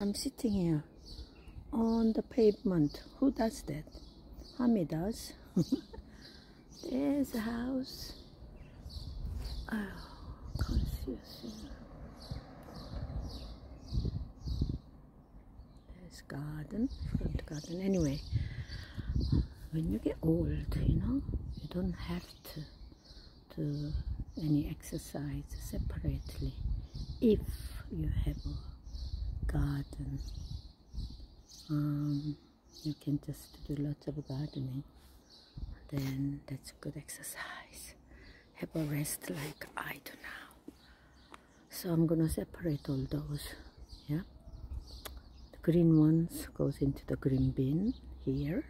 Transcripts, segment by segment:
I'm sitting here on the pavement. Who does that? Hami does. There's a house. Oh, can't see a thing. There's garden, front garden. Anyway, when you get old, you don't have to do any exercise separately. If you have a garden, you can just do lots of gardening, then that's a good exercise. Have a rest like I do now. So I'm gonna separate all those. Yeah, the green ones goes into the green bin here.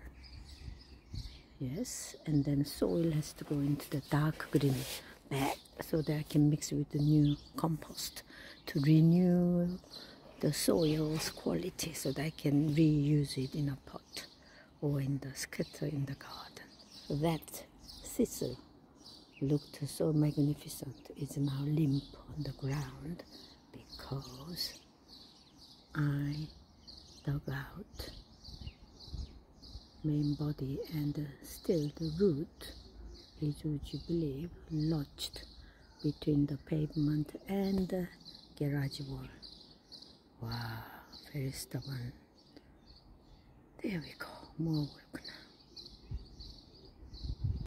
Yes, and then soil has to go into the dark green bag so that I can mix with the new compost to renew the soil's quality so that I can reuse it in a pot or in the scatter in the garden. So that thistle looked so magnificent is now limp on the ground because I dug out main body, and still the root is, would you believe, lodged between the pavement and the garage wall. Wow, very stubborn. There we go, more work now.